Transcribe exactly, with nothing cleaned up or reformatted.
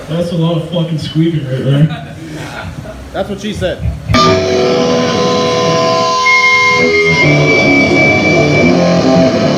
That's a lot of fucking squeaking right there. That's what she said. Thank you.